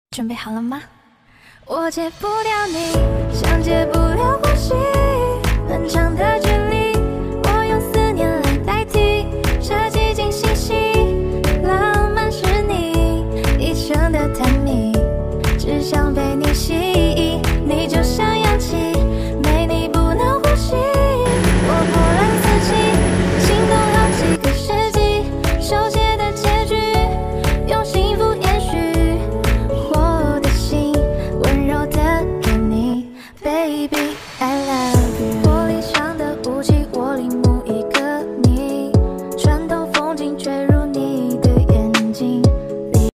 准备好了吗？我戒不掉你，像戒不了呼吸，很长的距离，我用思念来代替，设计惊喜喜，浪漫是你一生的探秘，只想被你吸引，你就像氧气，没你不能呼吸，我波澜四起，心动好几个世纪，手写的结局，用幸福延续。我的心温柔的给你 ，baby。